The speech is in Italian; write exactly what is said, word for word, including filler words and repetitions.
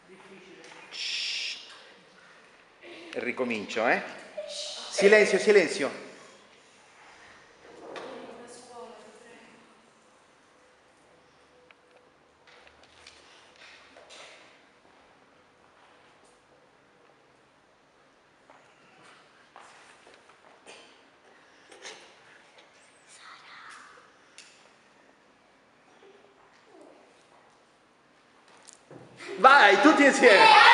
Shh. Ricomincio, eh? Silenzio, silenzio. Vai, tutti insieme!